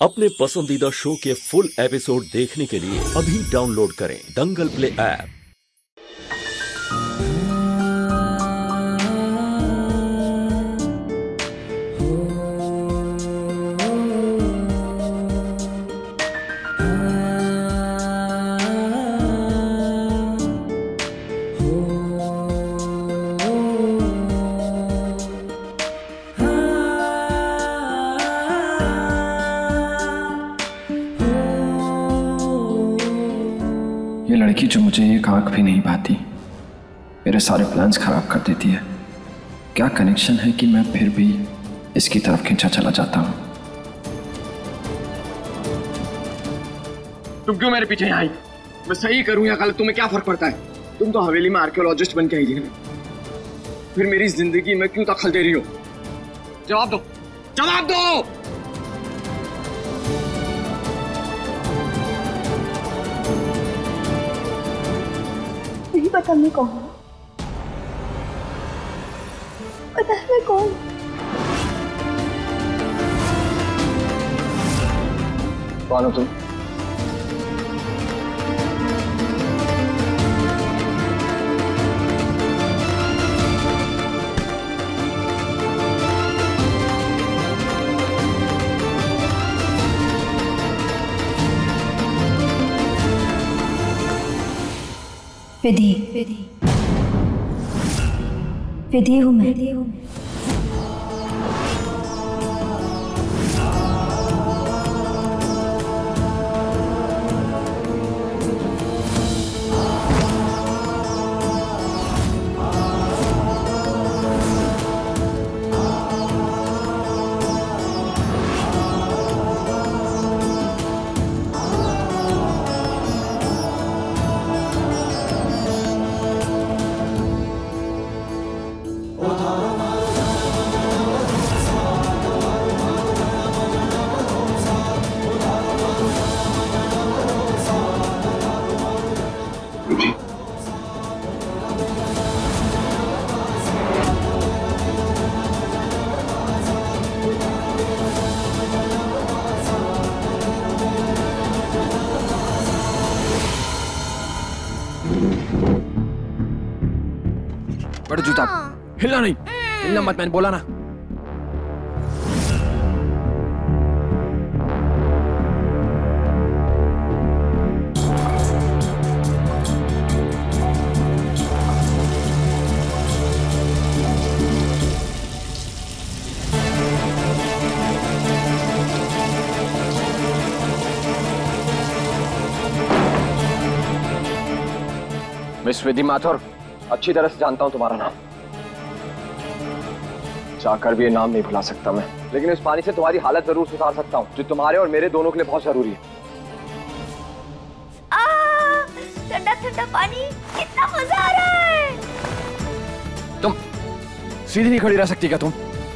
अपने पसंदीदा शो के फुल एपिसोड देखने के लिए अभी डाउनलोड करें दंगल प्ले ऐप। ये लड़की जो मुझे एक आंख भी नहीं पाती, मेरे सारे प्लान्स खराब कर देती है। क्या कनेक्शन है कि मैं फिर भी इसकी तरफ खींचा चला जाता हूँ। तुम क्यों मेरे पीछे आई? मैं सही करूं या गलत तुम्हें क्या फर्क पड़ता है? तुम तो हवेली में आर्कियोलॉजिस्ट बन के आई थी ना, फिर मेरी जिंदगी में क्यों दखल दे रही हो? जवाब दो, जवाब दो। नहीं पता मैं कौन हूँ, पता है मैं कौन? कौन हो तुम? विधि, विधि हूँ मैं। बड़ा जूता, हिलना नहीं, हिलना मत, मैंने बोला ना। मिस विधि माथुर, अच्छी तरह से जानता हूं तुम्हारा नाम, चाहकर भी ये नाम नहीं भुला सकता मैं, लेकिन इस पानी से तुम्हारी हालत जरूर सुधार सकता हूं, जो तुम्हारे और मेरे दोनों के लिए बहुत जरूरी है। ठंडा ठंडा पानी, कितना मजा आ रहा है। तुम सीधी नहीं खड़ी रह सकती क्या तुम?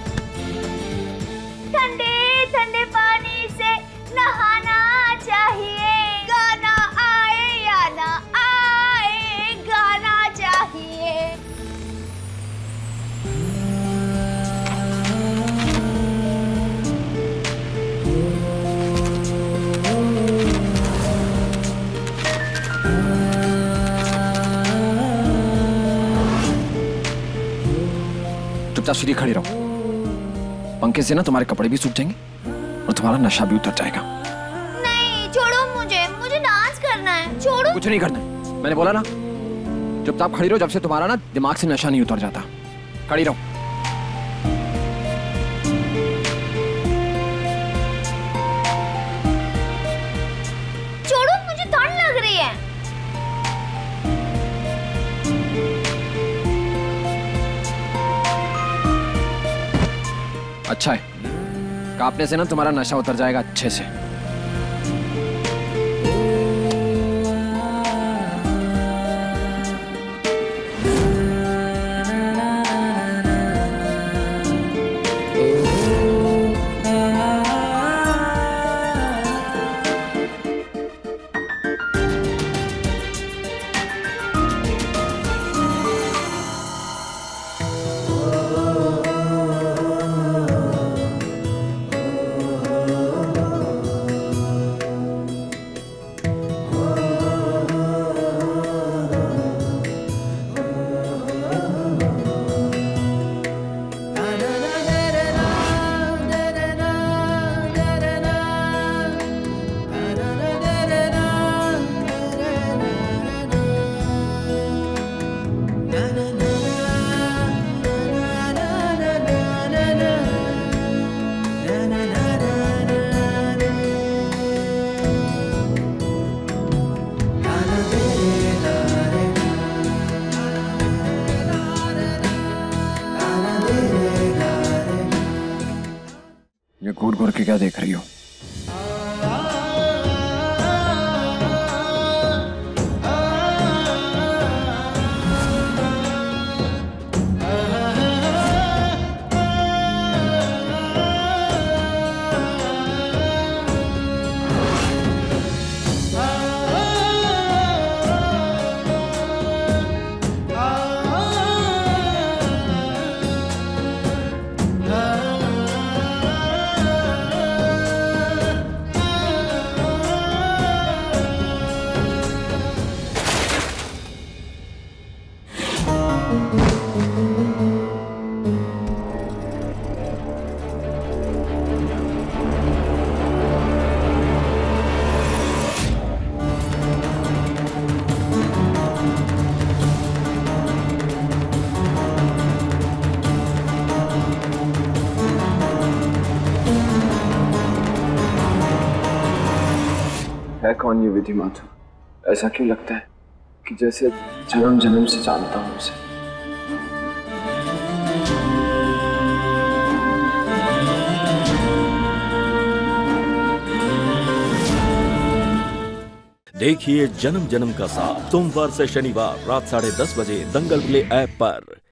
ठंडे ठंडे पानी से नहाना चाहिए, गाना आए या ना आए, गाना चाहिए। चुपचाप सीधी खड़ी रहो, पंखे से ना तुम्हारे कपड़े भी सूख जाएंगे और तुम्हारा नशा भी उतर जाएगा। नहीं, छोड़ो मुझे, मुझे डांस करना है, छोड़ो। कुछ नहीं करना है, मैंने बोला ना। चुपचाप खड़ी रहो, जब से तुम्हारा ना दिमाग से नशा नहीं उतर जाता। खड़ी रहो। छोड़ो, मुझे ठंड लग रही है। अच्छा है, कांपने से ना तुम्हारा नशा उतर जाएगा अच्छे से। क्या देख रही हो? है कौन ये विधि माथुर? ऐसा क्यों लगता है कि जैसे जन्म जन्म से जानता हूं उसे। देखिए जन्म जन्म का साथ सोमवार से शनिवार रात 10:30 बजे दंगल प्ले ऐप पर।